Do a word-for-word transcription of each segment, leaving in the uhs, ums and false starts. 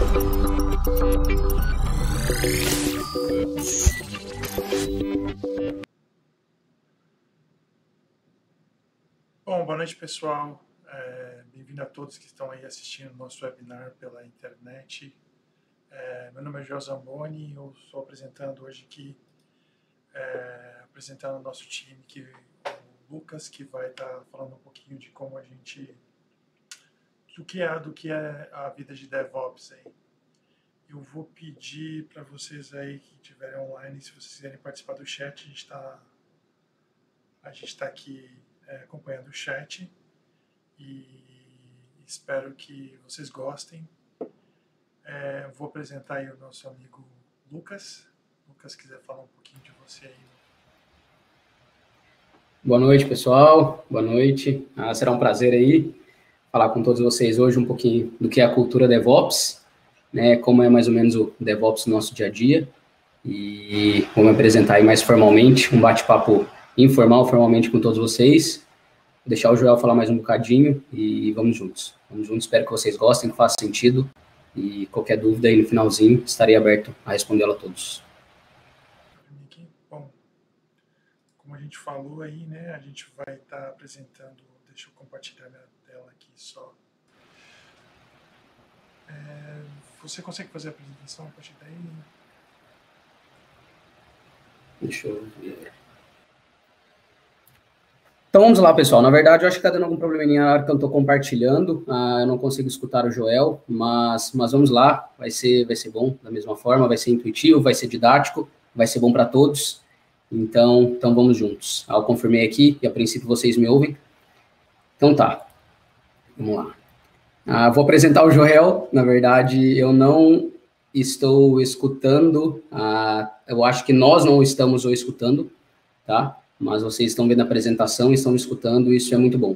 Bom, boa noite, pessoal. É, bem-vindo a todos que estão aí assistindo o nosso webinar pela internet. É, meu nome é Joel Zamboni e eu estou apresentando hoje aqui, é, apresentando o nosso time, que, o Lucas, que vai estar falando um pouquinho de como a gente, do que é, do que é a vida de DevOps aí. Eu vou pedir para vocês aí que estiverem online, se vocês quiserem participar do chat, a gente está a gente está aqui é, acompanhando o chat e espero que vocês gostem. É, vou apresentar aí o nosso amigo Lucas. Lucas, quiser falar um pouquinho de você aí. Boa noite, pessoal. Boa noite. Ah, será um prazer aí falar com todos vocês hoje um pouquinho do que é a cultura DevOps, né, como é mais ou menos o DevOps no nosso dia a dia, e vou me apresentar aí mais formalmente, um bate-papo informal, formalmente com todos vocês. Vou deixar o Joel falar mais um bocadinho e vamos juntos. Vamos juntos, espero que vocês gostem, que faça sentido, e qualquer dúvida aí no finalzinho, estarei aberto a respondê-la a todos. Bom, como a gente falou aí, né, a gente vai estar apresentando, deixa eu compartilhar minha tela aqui só. É, você consegue fazer a apresentação a partir daí? Deixa eu ver. Então vamos lá, pessoal. Na verdade, eu acho que está dando algum probleminha na hora que eu estou compartilhando. Ah, eu não consigo escutar o Joel, mas, mas vamos lá. Vai ser, vai ser bom da mesma forma, vai ser intuitivo, vai ser didático, vai ser bom para todos. Então, então vamos juntos. Ah, eu confirmei aqui e a princípio vocês me ouvem. Então tá. Vamos lá. Ah, vou apresentar o Joel. Na verdade, eu não estou escutando. Ah, eu acho que nós não estamos o escutando, tá? Mas vocês estão vendo a apresentação e estão me escutando, isso é muito bom.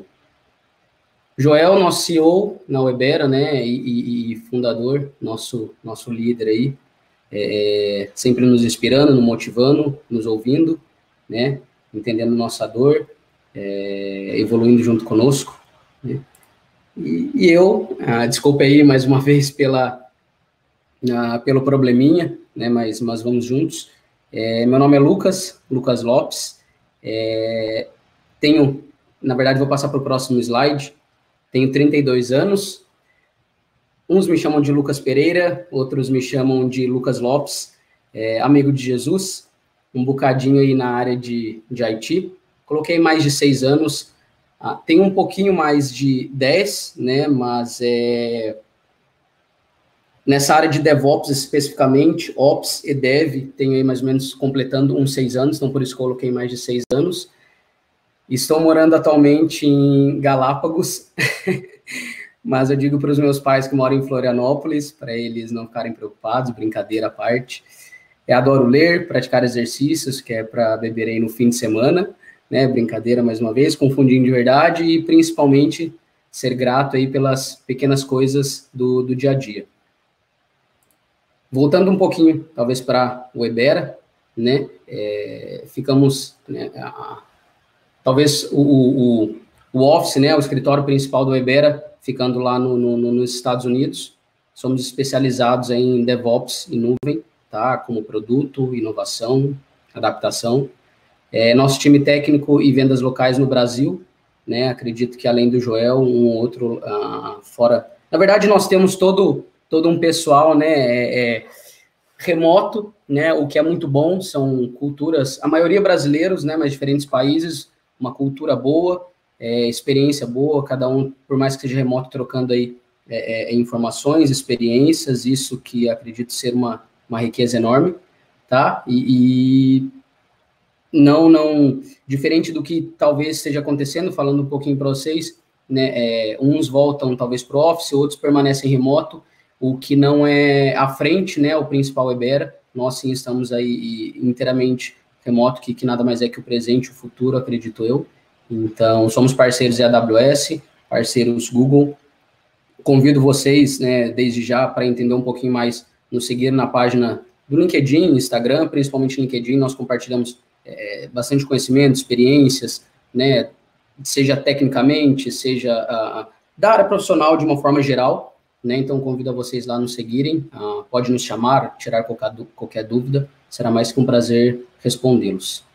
Joel, nosso C E O na Webera, né, e, e, e fundador, nosso, nosso líder aí, é, sempre nos inspirando, nos motivando, nos ouvindo, né, entendendo nossa dor, é, evoluindo junto conosco, né. E, e eu, ah, desculpa aí mais uma vez pela, ah, pelo probleminha, né, mas, mas vamos juntos. É, meu nome é Lucas, Lucas Lopes. É, tenho, na verdade, vou passar para o próximo slide. Tenho trinta e dois anos. Uns me chamam de Lucas Pereira, outros me chamam de Lucas Lopes, é, amigo de Jesus, um bocadinho aí na área de, de I T. Coloquei mais de seis anos. Ah, tenho um pouquinho mais de dez, né, mas é... nessa área de DevOps especificamente, Ops e Dev, tenho aí mais ou menos completando uns seis anos, então por isso coloquei mais de seis anos. Estou morando atualmente em Galápagos, mas eu digo para os meus pais que moram em Florianópolis, para eles não ficarem preocupados, brincadeira à parte. Eu adoro ler, praticar exercícios, que é para beber aí no fim de semana, né, brincadeira mais uma vez, confundindo de verdade, e principalmente ser grato aí pelas pequenas coisas do, do dia a dia. Voltando um pouquinho, talvez, para o Webera, né, é, ficamos, né, a, talvez o, o, o Office, né, o escritório principal do Webera, ficando lá no, no, nos Estados Unidos. Somos especializados em DevOps e nuvem, tá, como produto, inovação, adaptação. É, nosso time técnico e vendas locais no Brasil, né, acredito que além do Joel, um outro uh, fora. Na verdade, nós temos todo... todo um pessoal, né, é, é, remoto, né, o que é muito bom, são culturas, a maioria brasileiros, né, mas diferentes países, uma cultura boa, é, experiência boa, cada um, por mais que seja remoto, trocando aí é, é, informações, experiências, isso que acredito ser uma, uma riqueza enorme, tá, e, e não, não, diferente do que talvez esteja acontecendo, falando um pouquinho para vocês, né, é, uns voltam talvez para o Office, outros permanecem remoto, o que não é à frente, né, o principal Webera. Nós sim estamos aí inteiramente remoto, que, que nada mais é que o presente, o futuro, acredito eu. Então, somos parceiros da A W S, parceiros Google. Convido vocês, né, desde já, para entender um pouquinho mais, nos seguir na página do LinkedIn, Instagram, principalmente LinkedIn, nós compartilhamos é, bastante conhecimento, experiências, né, seja tecnicamente, seja uh, da área profissional de uma forma geral, né? Então, convido a vocês lá nos seguirem, uh, pode nos chamar, tirar qualquer, qualquer dúvida, será mais que um prazer respondê-los.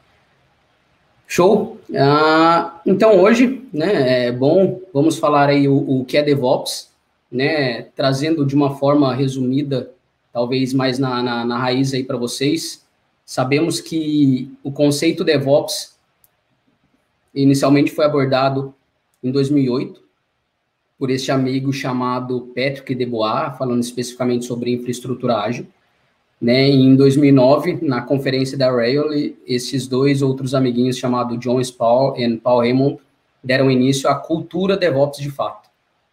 Show? Uh, então, hoje, né, é bom, vamos falar aí o, o que é DevOps, né, trazendo de uma forma resumida, talvez mais na, na, na raiz aí para vocês. Sabemos que o conceito DevOps inicialmente foi abordado em dois mil e oito, por este amigo chamado Patrick Debois, falando especificamente sobre infraestrutura ágil. Né, em dois mil e nove, na conferência da Rayleigh, esses dois outros amiguinhos chamados John Spall e Paul Raymond deram início à cultura DevOps de fato.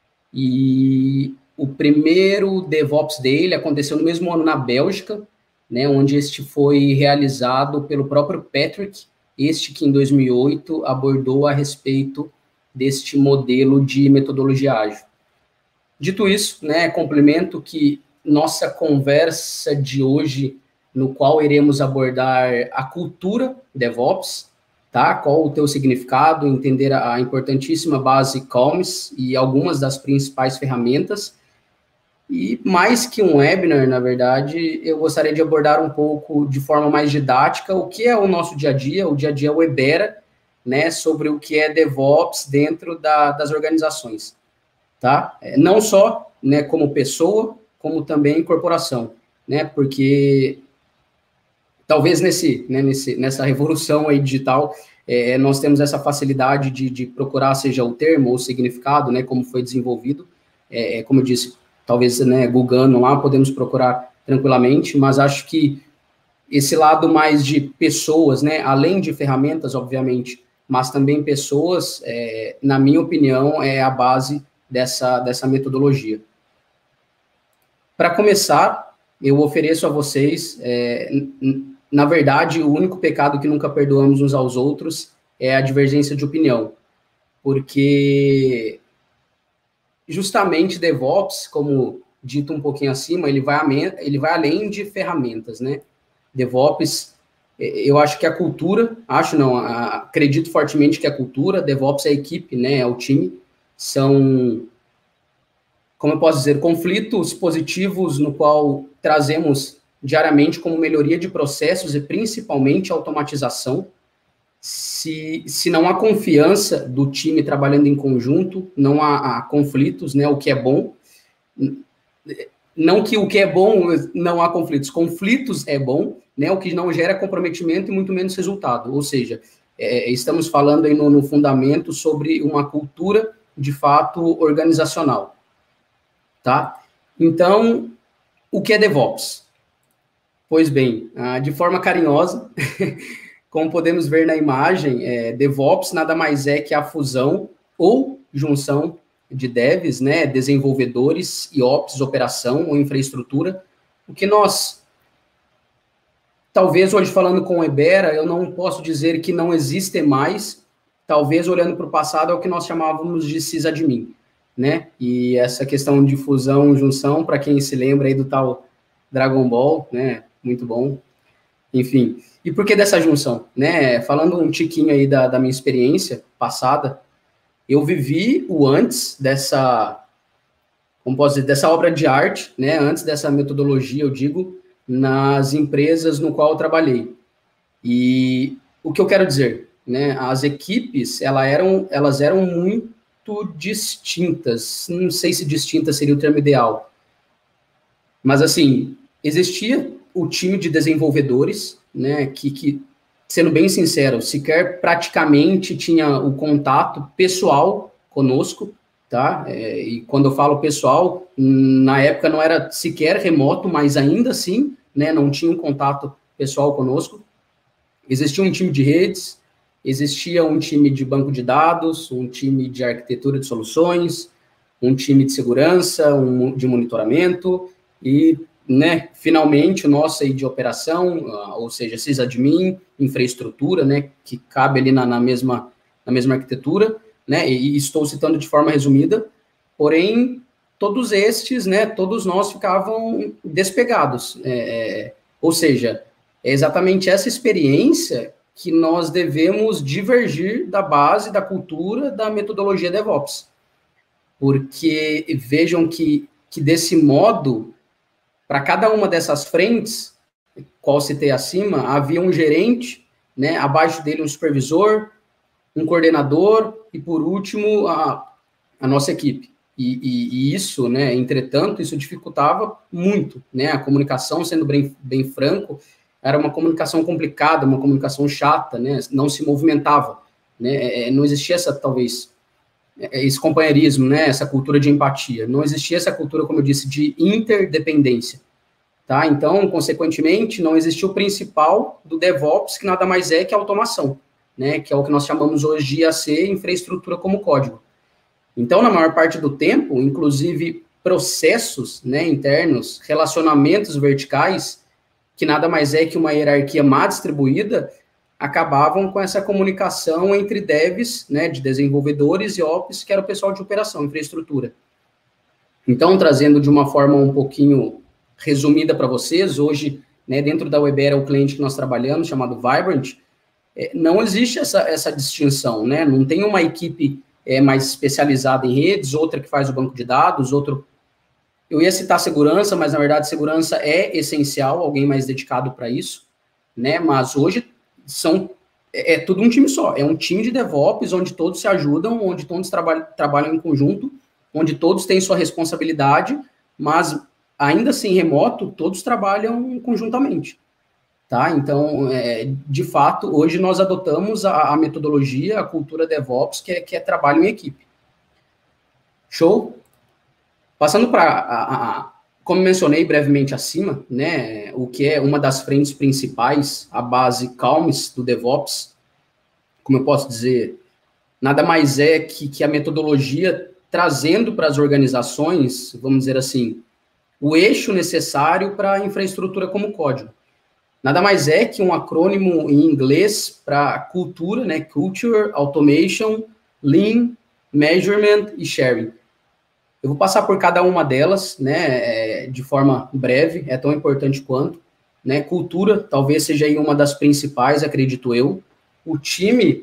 E o primeiro DevOps dele aconteceu no mesmo ano na Bélgica, né, onde este foi realizado pelo próprio Patrick, este que em dois mil e oito abordou a respeito deste modelo de metodologia ágil. Dito isso, né, complemento que nossa conversa de hoje, no qual iremos abordar a cultura DevOps, tá? Qual o teu significado, entender a importantíssima base Calms e algumas das principais ferramentas. E mais que um webinar, na verdade, eu gostaria de abordar um pouco de forma mais didática o que é o nosso dia a dia, o dia a dia Webera, né, sobre o que é DevOps dentro da, das organizações, tá? Não só, né, como pessoa, como também corporação, né, porque talvez nesse, né, nesse, nessa revolução aí digital, é, nós temos essa facilidade de, de procurar, seja o termo ou o significado, né, como foi desenvolvido, é, como eu disse, talvez, né, googando lá, podemos procurar tranquilamente, mas acho que esse lado mais de pessoas, né, além de ferramentas, obviamente, mas também pessoas, é, na minha opinião, é a base dessa, dessa metodologia. Para começar, eu ofereço a vocês, é, na verdade, o único pecado que nunca perdoamos uns aos outros é a divergência de opinião, porque justamente DevOps, como dito um pouquinho acima, ele vai, ele vai além de ferramentas, né? DevOps, eu acho que a cultura, acho não, acredito fortemente que a cultura, DevOps é a equipe, né, é o time, são, como eu posso dizer, conflitos positivos no qual trazemos diariamente como melhoria de processos e principalmente automatização. Se, se não há confiança do time trabalhando em conjunto, não há, há conflitos, né, o que é bom. Não que o que é bom não há conflitos, conflitos é bom, né, o que não gera comprometimento e muito menos resultado. Ou seja, é, estamos falando aí no, no fundamento sobre uma cultura, de fato, organizacional. Tá? Então, o que é DevOps? Pois bem, de forma carinhosa, como podemos ver na imagem, é, DevOps nada mais é que a fusão ou junção de devs, né, desenvolvedores e ops, operação ou infraestrutura, o que nós, talvez hoje falando com o Webera, eu não posso dizer que não existe mais, talvez olhando para o passado é o que nós chamávamos de sysadmin, né, e essa questão de fusão, junção, para quem se lembra aí do tal Dragon Ball, né, muito bom, enfim. E por que dessa junção, né, falando um tiquinho aí da, da minha experiência passada, eu vivi o antes dessa, como posso dizer, dessa obra de arte, né, antes dessa metodologia, eu digo, nas empresas no qual eu trabalhei. E o que eu quero dizer, né, as equipes, elas eram, elas eram muito distintas, não sei se distinta seria o termo ideal, mas assim, existia o time de desenvolvedores, né, que, que sendo bem sincero, sequer praticamente tinha o contato pessoal conosco, tá? É, e quando eu falo pessoal, na época não era sequer remoto, mas ainda assim, né, não tinha um contato pessoal conosco. Existia um time de redes, existia um time de banco de dados, um time de arquitetura de soluções, um time de segurança, um de monitoramento e, né, finalmente o nosso aí de operação, ou seja, sysadmin, infraestrutura, né, que cabe ali na, na, mesma, na mesma arquitetura, né, e estou citando de forma resumida, porém, todos estes, né, todos nós ficavam despegados, é, ou seja, é exatamente essa experiência que nós devemos divergir da base, da cultura, da metodologia DevOps, porque vejam que que desse modo, para cada uma dessas frentes, qual citei acima, havia um gerente, né, abaixo dele um supervisor, um coordenador e, por último, a, a nossa equipe. E, e, e isso, né, entretanto, isso dificultava muito, né, a comunicação, sendo bem, bem franco, era uma comunicação complicada, uma comunicação chata, né, não se movimentava, né, não existia essa, talvez, esse companheirismo, né, essa cultura de empatia, não existia essa cultura, como eu disse, de interdependência, tá? Então, consequentemente, não existia o principal do DevOps, que nada mais é que a automação, né, que é o que nós chamamos hoje de I A C, infraestrutura como código. Então, na maior parte do tempo, inclusive processos, né, internos, relacionamentos verticais, que nada mais é que uma hierarquia má distribuída, acabavam com essa comunicação entre devs, né, de desenvolvedores e ops, que era o pessoal de operação, infraestrutura. Então, trazendo de uma forma um pouquinho resumida para vocês, hoje, né, dentro da Webera, o cliente que nós trabalhamos, chamado Vibrant, é, não existe essa, essa distinção, né, não tem uma equipe é, mais especializada em redes, outra que faz o banco de dados, outro... Eu ia citar segurança, mas, na verdade, segurança é essencial, alguém mais dedicado para isso, né, mas hoje são, é, é tudo um time só, é um time de DevOps, onde todos se ajudam, onde todos traba trabalham em conjunto, onde todos têm sua responsabilidade, mas ainda assim remoto, todos trabalham conjuntamente, tá? Então, é, de fato, hoje nós adotamos a, a metodologia, a cultura DevOps, que é, que é trabalho em equipe. Show? Passando para, como mencionei brevemente acima, né, o que é uma das frentes principais, a base Calms do DevOps, como eu posso dizer, nada mais é que, que a metodologia trazendo para as organizações, vamos dizer assim, o eixo necessário para a infraestrutura como código. Nada mais é que um acrônimo em inglês para cultura, né, Culture, Automation, Lean, Measurement e Sharing. Eu vou passar por cada uma delas, né, de forma breve, é tão importante quanto, né, cultura talvez seja aí uma das principais, acredito eu. O time,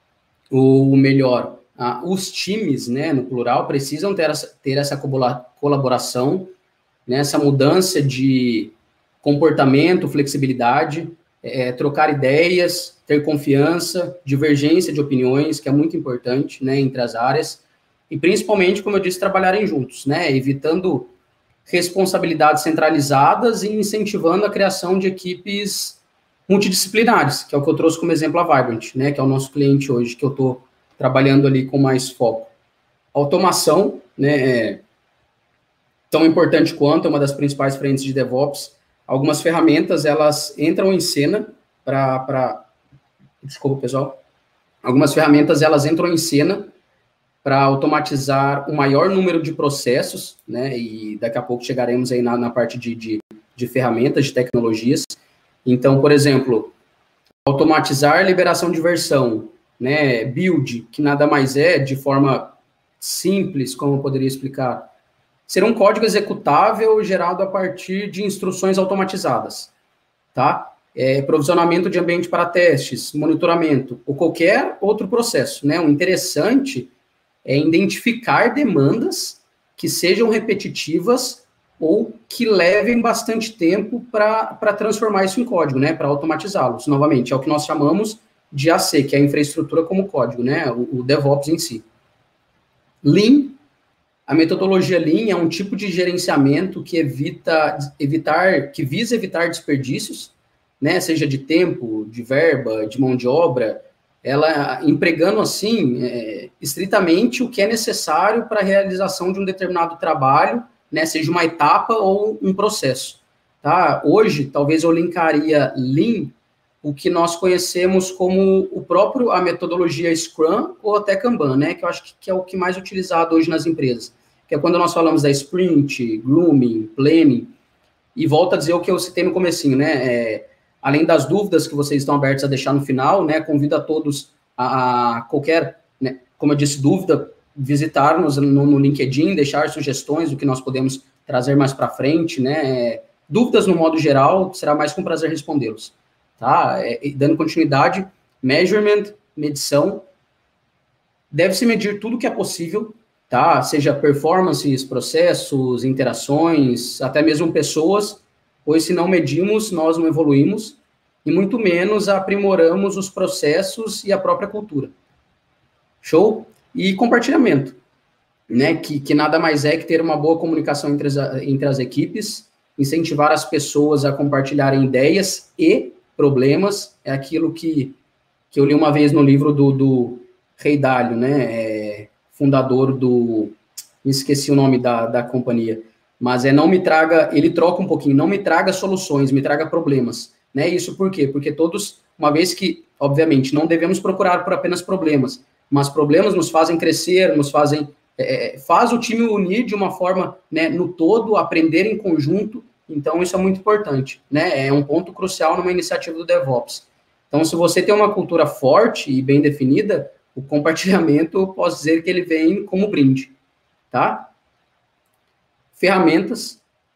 ou melhor, ah, os times, né, no plural, precisam ter essa, ter essa colaboração, né, essa mudança de comportamento, flexibilidade, é, trocar ideias, ter confiança, divergência de opiniões, que é muito importante, né, entre as áreas, e principalmente, como eu disse, trabalharem juntos, né, evitando responsabilidades centralizadas e incentivando a criação de equipes multidisciplinares, que é o que eu trouxe como exemplo a Vibrant, né, que é o nosso cliente hoje, que eu estou trabalhando ali com mais foco. Automação, né, é tão importante quanto, é uma das principais frentes de DevOps. Algumas ferramentas, elas entram em cena para... Desculpa, pessoal. Algumas ferramentas, elas entram em cena para automatizar o maior número de processos, né, e daqui a pouco chegaremos aí na, na parte de, de, de ferramentas, de tecnologias. Então, por exemplo, automatizar liberação de versão, né, build, que nada mais é, de forma simples, como eu poderia explicar, ser um código executável gerado a partir de instruções automatizadas, tá? É, provisionamento de ambiente para testes, monitoramento, ou qualquer outro processo, né? O interessante é identificar demandas que sejam repetitivas ou que levem bastante tempo para transformar isso em código, né? Para automatizá-los. Novamente, é o que nós chamamos de A C, que é a infraestrutura como código, né? O, o DevOps em si. Lean. A metodologia Lean é um tipo de gerenciamento que evita, evitar, que visa evitar desperdícios, né, seja de tempo, de verba, de mão de obra, ela empregando, assim, é, estritamente o que é necessário para a realização de um determinado trabalho, né, seja uma etapa ou um processo. Tá? Hoje, talvez eu linkaria Lean, o que nós conhecemos como o próprio, a metodologia Scrum ou até Kanban, né, que eu acho que, que é o que mais utilizado hoje nas empresas, que é quando nós falamos da Sprint, Grooming, Planning, e volto a dizer o que eu citei no comecinho, né, é, além das dúvidas que vocês estão abertos a deixar no final, né, convido a todos a, a qualquer, né, como eu disse, dúvida, visitar-nos no, no LinkedIn, deixar sugestões do que nós podemos trazer mais para frente, né, é, dúvidas no modo geral, será mais com prazer respondê-los, tá? É, dando continuidade, measurement, medição, deve-se medir tudo que é possível, tá? Seja performances, processos, interações, até mesmo pessoas, pois se não medimos, nós não evoluímos, e muito menos aprimoramos os processos e a própria cultura. Show? E compartilhamento, né? Que, que nada mais é que ter uma boa comunicação entre as, entre as equipes, incentivar as pessoas a compartilharem ideias e problemas, é aquilo que, que eu li uma vez no livro do, do Rei Dalio, né? É, fundador do... Me esqueci o nome da, da companhia, mas é não me traga... Ele troca um pouquinho, não me traga soluções, me traga problemas. Né? Isso por quê? Porque todos, uma vez que, obviamente, não devemos procurar por apenas problemas, mas problemas nos fazem crescer, nos fazem, é, faz o time unir de uma forma, né, no todo, aprender em conjunto, então isso é muito importante, né? É um ponto crucial numa iniciativa do DevOps. Então, se você tem uma cultura forte e bem definida, o compartilhamento, posso dizer que ele vem como brinde, tá? Ferramentas.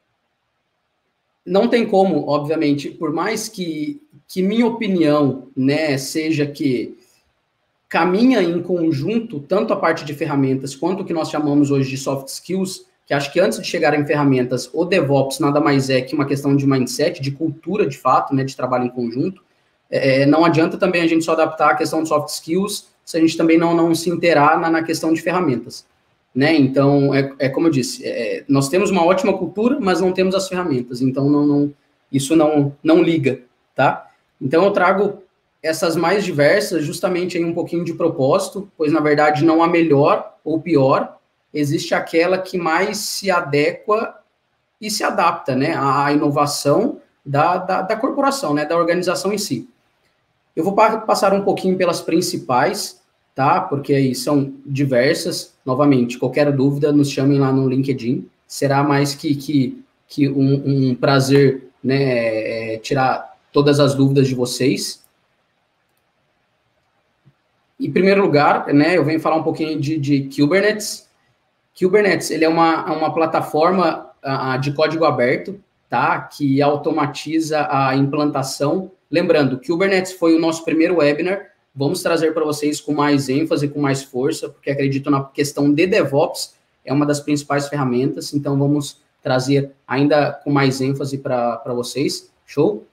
Não tem como, obviamente, por mais que, que minha opinião, né, seja que caminha em conjunto tanto a parte de ferramentas quanto o que nós chamamos hoje de soft skills, que acho que antes de chegar em ferramentas, o DevOps nada mais é que uma questão de mindset, de cultura, de fato, né, de trabalho em conjunto. É, não adianta também a gente só adaptar a questão de soft skills se a gente também não, não se inteirar na, na questão de ferramentas. Né? Então, é, é como eu disse, é, nós temos uma ótima cultura, mas não temos as ferramentas, então não, não, isso não, não liga, tá? Então, eu trago essas mais diversas justamente em um pouquinho de propósito, pois, na verdade, não há melhor ou pior, existe aquela que mais se adequa e se adapta, né, à inovação da, da, da corporação, né, da organização em si. Eu vou pa- passar um pouquinho pelas principais, tá? Porque aí são diversas. Novamente, qualquer dúvida, nos chamem lá no LinkedIn. Será mais que, que, que um, um prazer, né, é, tirar todas as dúvidas de vocês. Em primeiro lugar, né, eu venho falar um pouquinho de, de Kubernetes. Kubernetes, ele é uma, uma plataforma uh, de código aberto, tá? Que automatiza a implantação. Lembrando, Kubernetes foi o nosso primeiro webinar. Vamos trazer para vocês com mais ênfase, com mais força, porque acredito na questão de DevOps, é uma das principais ferramentas, então vamos trazer ainda com mais ênfase para vocês. Show?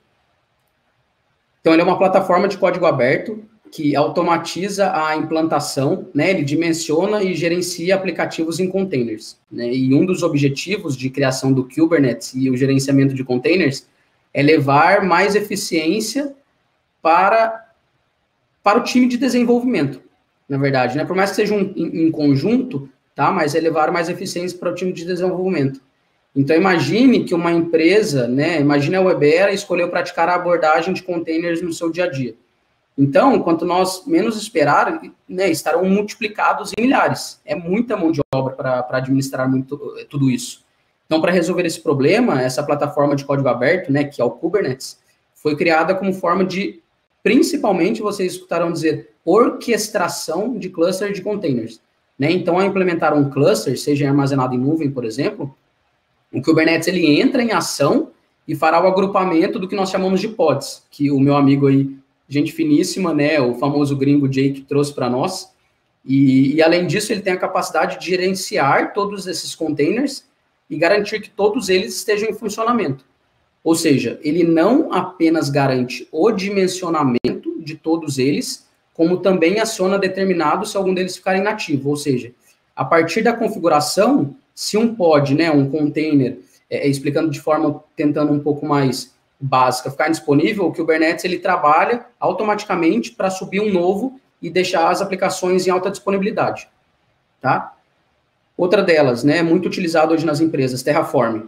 Então, ele é uma plataforma de código aberto que automatiza a implantação, né? Ele dimensiona e gerencia aplicativos em containers, né? E um dos objetivos de criação do Kubernetes e o gerenciamento de containers é levar mais eficiência para para o time de desenvolvimento, na verdade, né? Por mais que seja um em, em conjunto, tá? Mas é levar mais eficiência para o time de desenvolvimento. Então, imagine que uma empresa, né? Imagine a Webera escolheu praticar a abordagem de containers no seu dia a dia. Então, quanto nós menos esperar, né, estarão multiplicados em milhares. É muita mão de obra para administrar muito, tudo isso. Então, para resolver esse problema, essa plataforma de código aberto, né, que é o Kubernetes, foi criada como forma de, principalmente, vocês escutaram dizer, orquestração de cluster de containers. Né? Então, ao implementar um cluster, seja armazenado em nuvem, por exemplo, o Kubernetes ele entra em ação e fará o agrupamento do que nós chamamos de pods, que o meu amigo aí, gente finíssima, né, o famoso gringo Jake trouxe para nós, e, e além disso ele tem a capacidade de gerenciar todos esses containers e garantir que todos eles estejam em funcionamento. Ou seja, ele não apenas garante o dimensionamento de todos eles, como também aciona determinados se algum deles ficar inativo. Ou seja, a partir da configuração, se um pod, né, um container, é, explicando de forma, tentando um pouco mais básica, ficar indisponível, o Kubernetes ele trabalha automaticamente para subir um novo e deixar as aplicações em alta disponibilidade, tá? Outra delas, né, muito utilizado hoje nas empresas, Terraform,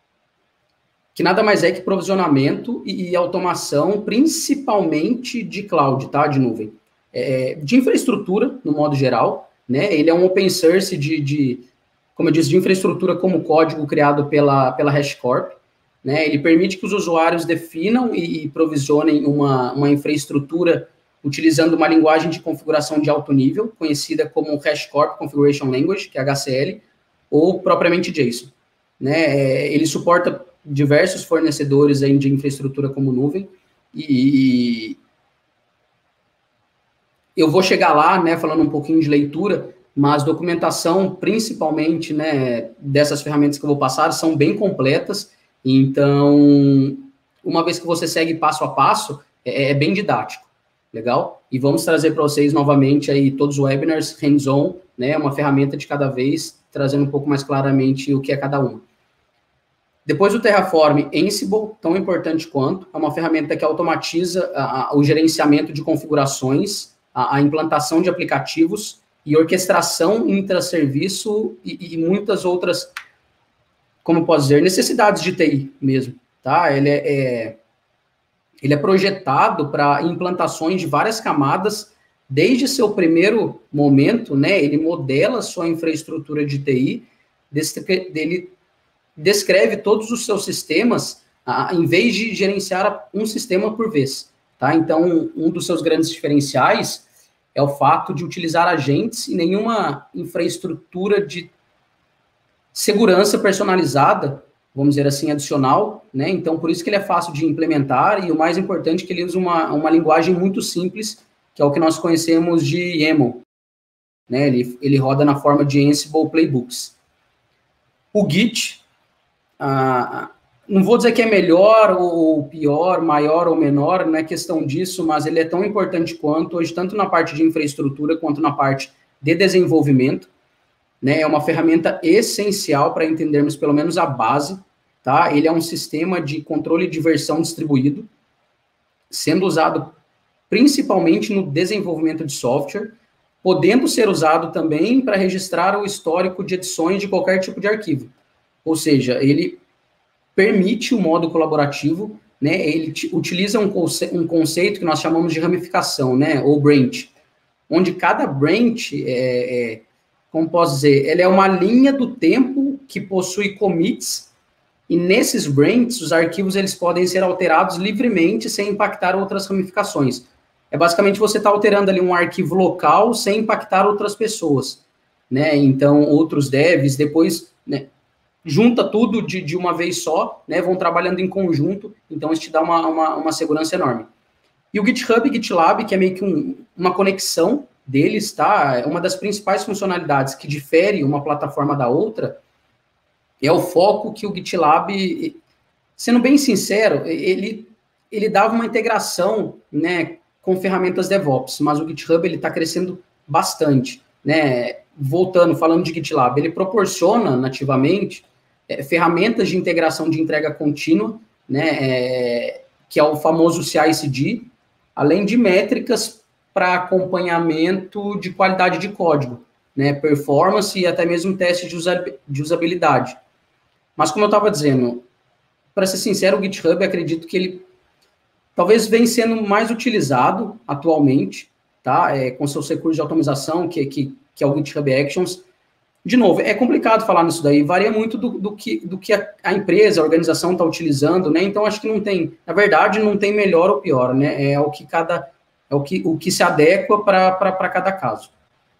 que nada mais é que provisionamento e, e automação, principalmente de cloud, tá, de nuvem, é, de infraestrutura, no modo geral, né, ele é um open source de, de, como eu disse, de infraestrutura como código criado pela, pela HashiCorp. Né, ele permite que os usuários definam e, e provisionem uma, uma infraestrutura utilizando uma linguagem de configuração de alto nível, conhecida como HashiCorp Configuration Language, que é H C L, ou propriamente JSON. Né, ele suporta diversos fornecedores aí de infraestrutura como nuvem, e, e eu vou chegar lá, né, falando um pouquinho de leitura, mas documentação, principalmente, né, dessas ferramentas que eu vou passar, são bem completas, então, uma vez que você segue passo a passo, é, é bem didático, legal? E vamos trazer para vocês novamente aí todos os webinars hands-on, né, uma ferramenta de cada vez, trazendo um pouco mais claramente o que é cada uma. Depois do Terraform, Ansible, tão importante quanto, é uma ferramenta que automatiza a, a, o gerenciamento de configurações, a, a implantação de aplicativos e orquestração intraserviço e, e muitas outras, como posso dizer, necessidades de T I mesmo, tá? Ele é, é, ele é projetado para implantações de várias camadas, desde seu primeiro momento, né? Ele modela sua infraestrutura de T I, dele descreve todos os seus sistemas, ah, em vez de gerenciar um sistema por vez, tá? Então, um dos seus grandes diferenciais é o fato de utilizar agentes e nenhuma infraestrutura de segurança personalizada, vamos dizer assim, adicional, né? Então, por isso que ele é fácil de implementar e o mais importante é que ele usa uma, uma linguagem muito simples, que é o que nós conhecemos de YAML, né? Ele, ele roda na forma de Ansible Playbooks. O Git, ah, não vou dizer que é melhor ou pior, maior ou menor, não é questão disso, mas ele é tão importante quanto hoje, tanto na parte de infraestrutura quanto na parte de desenvolvimento, né? É uma ferramenta essencial para entendermos pelo menos a base, tá? Ele é um sistema de controle de versão distribuído, sendo usado principalmente no desenvolvimento de software, podendo ser usado também para registrar o histórico de edições de qualquer tipo de arquivo. Ou seja, ele permite o modo colaborativo, né? Ele utiliza um, conce um conceito que nós chamamos de ramificação, né? Ou branch, onde cada branch, é, é, como posso dizer, ele é uma linha do tempo que possui commits, e nesses branches, os arquivos eles podem ser alterados livremente sem impactar outras ramificações. É basicamente você está alterando ali um arquivo local sem impactar outras pessoas, né? Então, outros devs, depois, né, junta tudo de, de uma vez só, né, vão trabalhando em conjunto, então isso te dá uma, uma, uma segurança enorme. E o GitHub e GitLab, que é meio que um, uma conexão deles, tá? Uma das principais funcionalidades que difere uma plataforma da outra é o foco que o GitLab, sendo bem sincero, ele, ele dava uma integração, né, com ferramentas DevOps, mas o GitHub ele está crescendo bastante, né? Voltando, falando de GitLab, ele proporciona nativamente é, ferramentas de integração de entrega contínua, né, é, que é o famoso C I C D, além de métricas para acompanhamento de qualidade de código, né, performance e até mesmo teste de, usa de usabilidade. Mas como eu estava dizendo, para ser sincero, o GitHub, acredito que ele talvez venha sendo mais utilizado atualmente, tá, é, com seus recursos de automatização, que, que, que é o GitHub Actions. De novo, é complicado falar nisso daí, varia muito do, do que, do que a, a empresa, a organização está utilizando, né? Então, acho que não tem, na verdade, não tem melhor ou pior, né? É o que cada, é o que, o que se adequa para cada caso.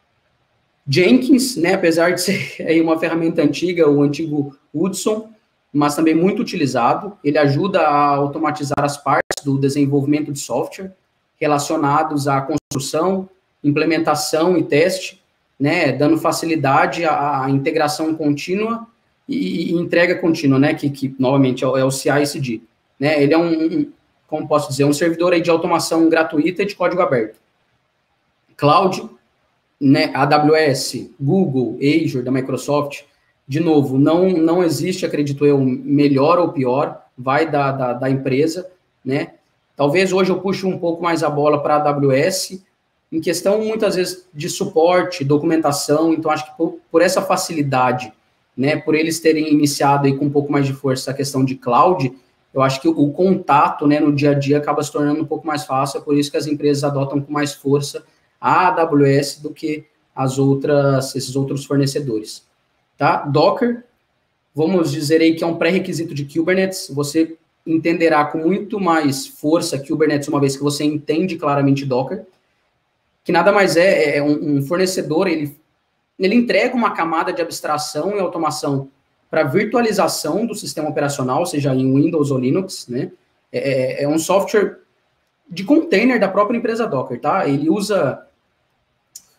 Jenkins, né? Apesar de ser aí uma ferramenta antiga, o antigo Hudson, mas também muito utilizado, ele ajuda a automatizar as partes do desenvolvimento de software relacionados à construção, implementação e teste, né, dando facilidade à, à integração contínua e, e entrega contínua, né, que, que novamente é o, é o C I C D, né, ele é um, um, como posso dizer, um servidor aí de automação gratuita e de código aberto. Cloud, né, A W S, Google, Azure da Microsoft, de novo, não, não existe, acredito eu, melhor ou pior, vai da, da, da empresa, né, talvez hoje eu puxe um pouco mais a bola para a A W S, em questão, muitas vezes, de suporte, documentação, então acho que por, por essa facilidade, né, por eles terem iniciado aí com um pouco mais de força a questão de cloud, eu acho que o, o contato, né, no dia a dia acaba se tornando um pouco mais fácil, é por isso que as empresas adotam com mais força a A W S do que as outras, esses outros fornecedores, tá? Docker, vamos dizer aí que é um pré-requisito de Kubernetes, você entenderá com muito mais força Kubernetes uma vez que você entende claramente Docker, que nada mais é, é um, um fornecedor, ele, ele entrega uma camada de abstração e automação para virtualização do sistema operacional, seja em Windows ou Linux, né? É, é um software de container da própria empresa Docker, tá? Ele usa,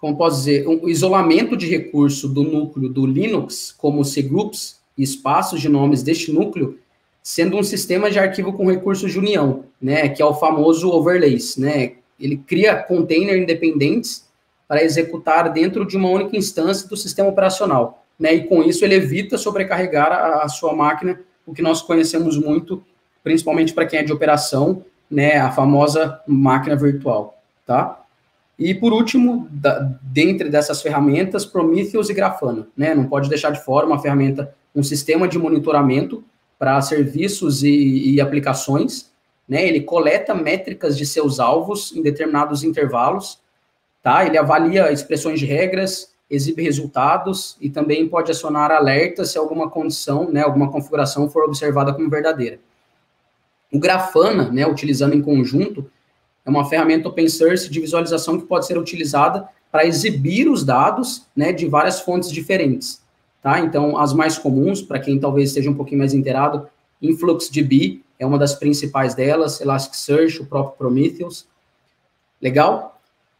como posso dizer, um isolamento de recurso do núcleo do Linux, como cgroups e espaços de nomes deste núcleo, sendo um sistema de arquivo com recursos de união, né, que é o famoso overlays, né? Ele cria containers independentes para executar dentro de uma única instância do sistema operacional, né? E com isso ele evita sobrecarregar a, a sua máquina, o que nós conhecemos muito, principalmente para quem é de operação, né, a famosa máquina virtual, tá? E, por último, da, dentre dessas ferramentas, Prometheus e Grafana, né? Não pode deixar de fora uma ferramenta, um sistema de monitoramento para serviços e, e aplicações, né? Ele coleta métricas de seus alvos em determinados intervalos, tá? Ele avalia expressões de regras, exibe resultados e também pode acionar alertas se alguma condição, né, alguma configuração for observada como verdadeira. O Grafana, né, utilizando em conjunto, é uma ferramenta open source de visualização que pode ser utilizada para exibir os dados, né, de várias fontes diferentes, tá? Então, as mais comuns, para quem talvez esteja um pouquinho mais inteirado, InfluxDB é uma das principais delas, Elasticsearch, o próprio Prometheus. Legal?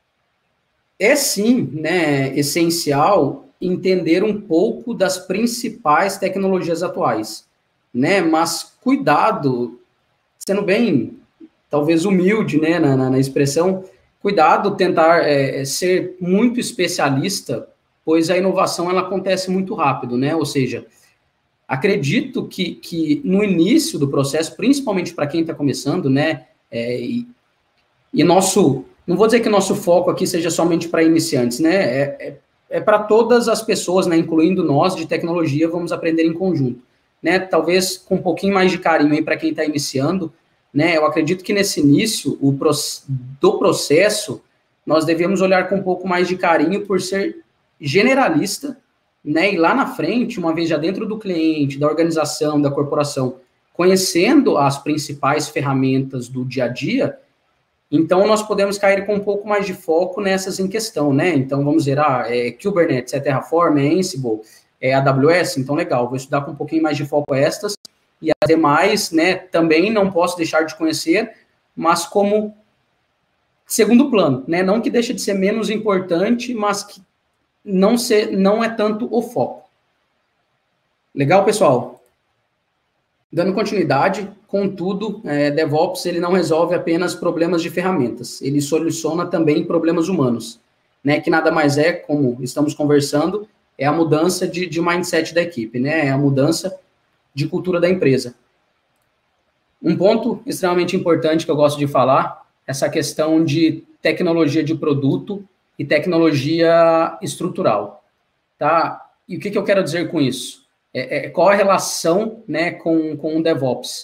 É sim, né, essencial entender um pouco das principais tecnologias atuais, né? Mas cuidado, sendo bem, talvez humilde, né, na, na, na expressão, cuidado tentar é, ser muito especialista, pois a inovação ela acontece muito rápido, né? Ou seja, acredito que, que no início do processo, principalmente para quem está começando, né, é, e, e nosso, não vou dizer que nosso foco aqui seja somente para iniciantes, né, é, é, é para todas as pessoas, né, incluindo nós de tecnologia, vamos aprender em conjunto, né, talvez com um pouquinho mais de carinho aí para quem está iniciando, né, eu acredito que nesse início o, do processo, nós devemos olhar com um pouco mais de carinho por ser generalista, né, e lá na frente, uma vez já dentro do cliente, da organização, da corporação, conhecendo as principais ferramentas do dia a dia, então nós podemos cair com um pouco mais de foco nessas em questão, né, então vamos dizer, ah, é Kubernetes, é Terraform, é Ansible, é A W S, então legal, vou estudar com um pouquinho mais de foco estas, e as demais, né, também não posso deixar de conhecer, mas como segundo plano, né, não que deixe de ser menos importante, mas que não, ser, não é tanto o foco. Legal, pessoal? Dando continuidade, contudo, é, DevOps ele não resolve apenas problemas de ferramentas, ele soluciona também problemas humanos, né, que nada mais é, como estamos conversando, é a mudança de, de mindset da equipe, né, é a mudança de cultura da empresa. Um ponto extremamente importante que eu gosto de falar, essa questão de tecnologia de produto e tecnologia estrutural, tá? E o que, que eu quero dizer com isso? É, é, qual a relação, né, com, com o DevOps?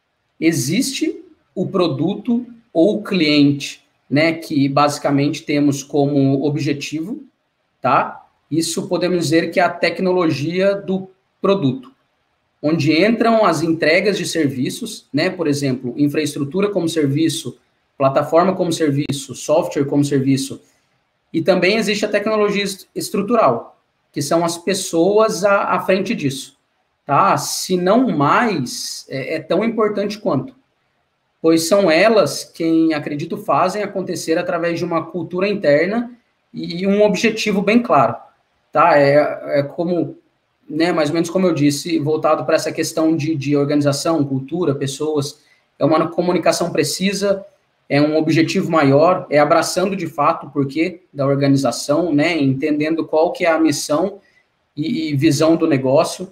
Existe o produto ou o cliente, né, que basicamente temos como objetivo, tá? Isso podemos dizer que é a tecnologia do produto, onde entram as entregas de serviços, né, por exemplo, infraestrutura como serviço, plataforma como serviço, software como serviço, e também existe a tecnologia estrutural, que são as pessoas à, à frente disso, tá? Se não mais, é, é tão importante quanto, pois são elas quem, acredito, fazem acontecer através de uma cultura interna e um objetivo bem claro, tá? É, é como, né, mais ou menos como eu disse, voltado para essa questão de, de organização, cultura, pessoas, é uma comunicação precisa, é um objetivo maior, é abraçando de fato o porquê da organização, né, entendendo qual que é a missão e, e visão do negócio,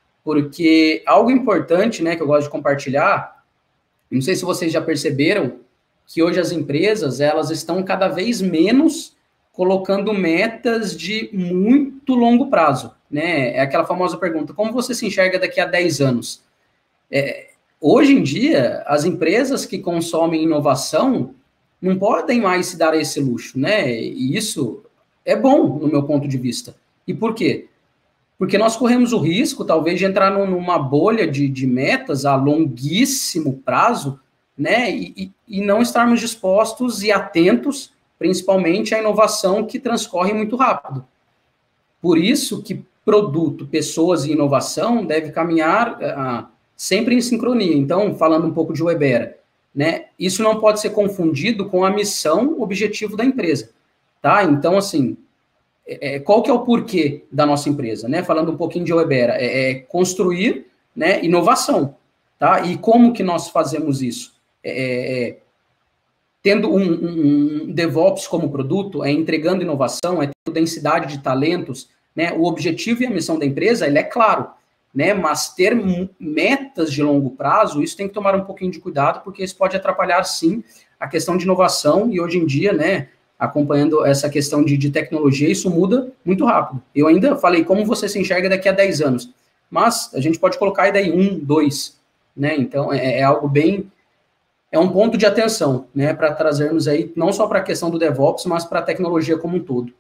porque algo importante, né, que eu gosto de compartilhar, não sei se vocês já perceberam, que hoje as empresas, elas estão cada vez menos colocando metas de muito longo prazo, né, é aquela famosa pergunta, como você se enxerga daqui a dez anos? É, Hoje em dia, as empresas que consomem inovação não podem mais se dar esse luxo, né? E isso é bom, no meu ponto de vista. E por quê? Porque nós corremos o risco, talvez, de entrar numa bolha de, de metas a longuíssimo prazo, né? E, e não estarmos dispostos e atentos, principalmente, à inovação que transcorre muito rápido. Por isso que produto, pessoas e inovação deve caminhar a sempre em sincronia. Então, falando um pouco de Webera, né, isso não pode ser confundido com a missão, objetivo da empresa, tá? Então, assim, é, qual que é o porquê da nossa empresa, né? Falando um pouquinho de Webera, é, é construir, né, inovação, tá? E como que nós fazemos isso? É, é, tendo um, um, um DevOps como produto, é entregando inovação, é tendo densidade de talentos, né? O objetivo e a missão da empresa, ele é claro, né? Mas ter metas de longo prazo, isso tem que tomar um pouquinho de cuidado, porque isso pode atrapalhar, sim, a questão de inovação, e hoje em dia, né, acompanhando essa questão de, de tecnologia, isso muda muito rápido. Eu ainda falei como você se enxerga daqui a dez anos, mas a gente pode colocar aí daí um, dois, né? Então, é, é algo bem... É um ponto de atenção, né, para trazermos aí, não só para a questão do DevOps, mas para a tecnologia como um todo.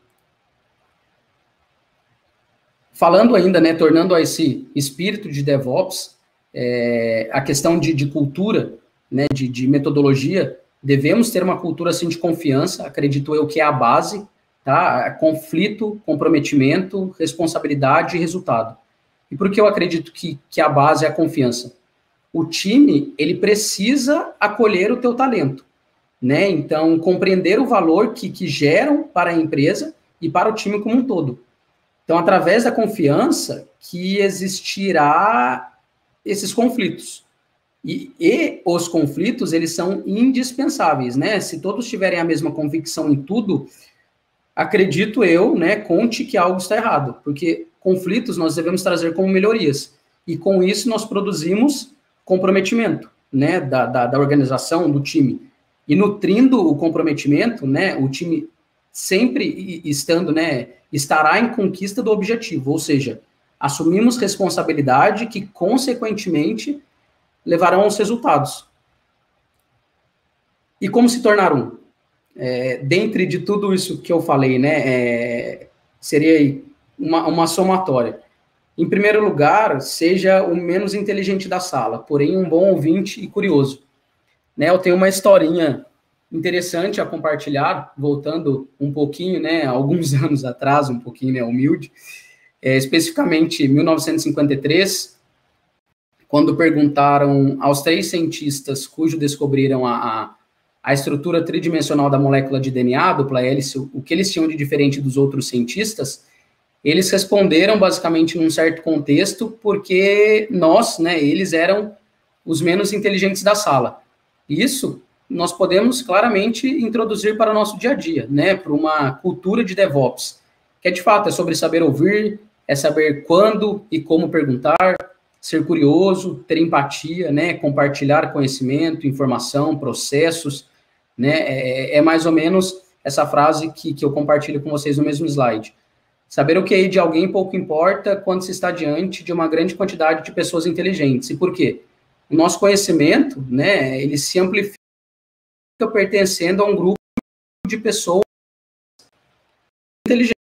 Falando ainda, né, tornando a esse espírito de DevOps, é, a questão de, de cultura, né, de, de metodologia, devemos ter uma cultura, assim, de confiança, acredito eu que é a base, tá? Conflito, comprometimento, responsabilidade e resultado. E por que eu acredito que, que a base é a confiança? O time, ele precisa acolher o teu talento, né? Então, compreender o valor que, que geram para a empresa e para o time como um todo. Então, através da confiança que existirá esses conflitos. E, e os conflitos, eles são indispensáveis, né? Se todos tiverem a mesma convicção em tudo, acredito eu, né, conte que algo está errado, porque conflitos nós devemos trazer como melhorias. E com isso nós produzimos comprometimento, né, da, da, da organização, do time. E nutrindo o comprometimento, né, o time sempre estando, né, estará em conquista do objetivo, ou seja, assumimos responsabilidade que, consequentemente, levarão aos resultados. E como se tornar um? É, dentre de tudo isso que eu falei, né, é, seria uma, uma somatória. Em primeiro lugar, seja o menos inteligente da sala, porém um bom ouvinte e curioso. Né, eu tenho uma historinha interessante a compartilhar, voltando um pouquinho, né, alguns anos atrás, um pouquinho, né, humilde, é, especificamente em mil novecentos e cinquenta e três, quando perguntaram aos três cientistas cujo descobriram a, a, a estrutura tridimensional da molécula de D N A, dupla hélice, o que eles tinham de diferente dos outros cientistas, eles responderam basicamente num certo contexto, porque nós, né, eles eram os menos inteligentes da sala. Isso nós podemos claramente introduzir para o nosso dia a dia, né, para uma cultura de DevOps, que é de fato é sobre saber ouvir, é saber quando e como perguntar, ser curioso, ter empatia, né, compartilhar conhecimento, informação, processos, né, é, é mais ou menos essa frase que, que eu compartilho com vocês no mesmo slide. Saber o que é de alguém pouco importa quando se está diante de uma grande quantidade de pessoas inteligentes. E por quê? O nosso conhecimento, né, ele se amplifica pertencendo a um grupo de pessoas inteligentes.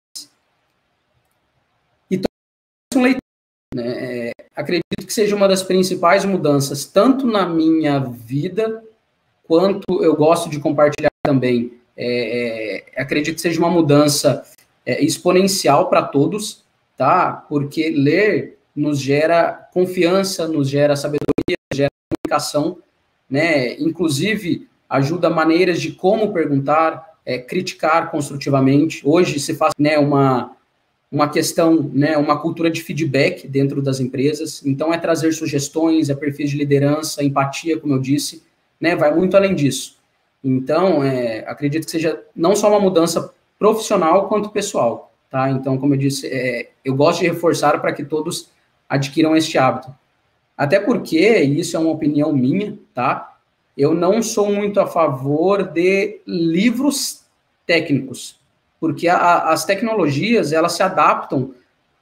Então, né, acredito que seja uma das principais mudanças, tanto na minha vida, quanto eu gosto de compartilhar também. É, é, acredito que seja uma mudança é, exponencial para todos, tá? Porque ler nos gera confiança, nos gera sabedoria, gera comunicação, né? Inclusive, ajuda maneiras de como perguntar, é, criticar construtivamente. Hoje se faz, né, uma, uma questão, né, uma cultura de feedback dentro das empresas. Então, é trazer sugestões, é perfis de liderança, empatia, como eu disse, né, vai muito além disso. Então, é, acredito que seja não só uma mudança profissional quanto pessoal, tá? Então, como eu disse, é, eu gosto de reforçar para que todos adquiram este hábito. Até porque, e isso é uma opinião minha, tá? Eu não sou muito a favor de livros técnicos, porque a, as tecnologias, elas se adaptam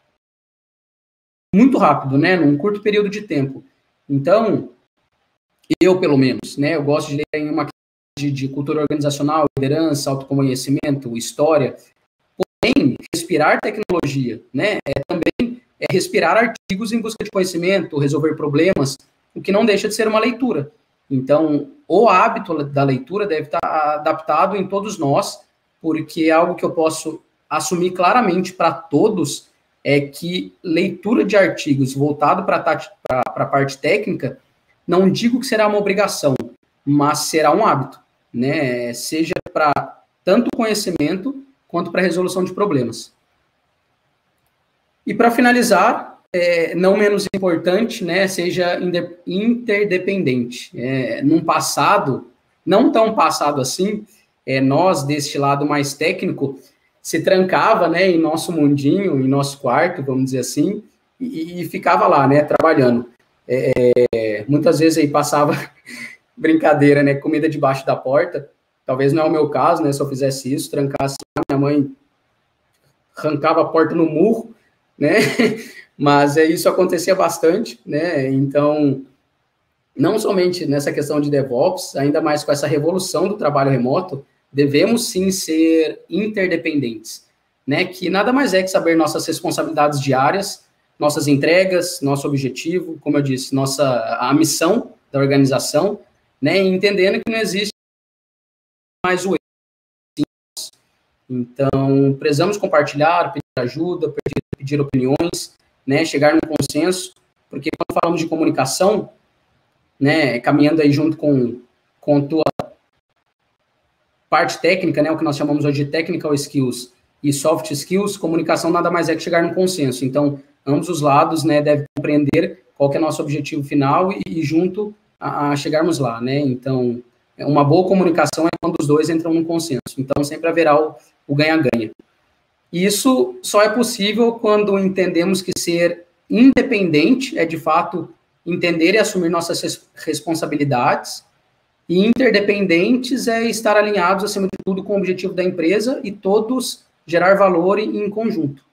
muito rápido, né? Num curto período de tempo. Então, eu, pelo menos, né? Eu gosto de ler em uma De, de cultura organizacional, liderança, autoconhecimento, história. Porém, respirar tecnologia, né, é também é respirar artigos em busca de conhecimento, resolver problemas, o que não deixa de ser uma leitura. Então, o hábito da leitura deve estar adaptado em todos nós, porque algo que eu posso assumir claramente para todos é que leitura de artigos voltado para a parte técnica, não digo que será uma obrigação, mas será um hábito, né? Seja para tanto conhecimento quanto para resolução de problemas. E para finalizar, é, não menos importante, né, seja interdependente. É, num passado, não tão passado assim, é, nós, deste lado mais técnico, se trancava, né, em nosso mundinho, em nosso quarto, vamos dizer assim, e, e ficava lá, né, trabalhando. É, muitas vezes aí passava brincadeira, né, comida debaixo da porta. Talvez não é o meu caso, né, se eu fizesse isso, trancasse, minha mãe arrancava a porta no murro, né, mas é, isso acontecia bastante, né, então, não somente nessa questão de DevOps, ainda mais com essa revolução do trabalho remoto, devemos sim ser interdependentes, né, que nada mais é que saber nossas responsabilidades diárias, nossas entregas, nosso objetivo, como eu disse, nossa, a missão da organização, né, entendendo que não existe mais o erro. Então, precisamos compartilhar, pedir ajuda, pedir, pedir opiniões, né, chegar num consenso, porque quando falamos de comunicação, né, caminhando aí junto com, com a tua parte técnica, né, o que nós chamamos hoje de technical skills e soft skills, comunicação nada mais é que chegar num consenso. Então, ambos os lados, né, devem compreender qual que é nosso objetivo final e, e junto a, a chegarmos lá, né. Então, uma boa comunicação é quando os dois entram num consenso. Então, sempre haverá o, o ganha-ganha. E isso só é possível quando entendemos que ser independente é, de fato, entender e assumir nossas res- responsabilidades, e interdependentes é estar alinhados, acima de tudo, com o objetivo da empresa e todos gerar valor em conjunto.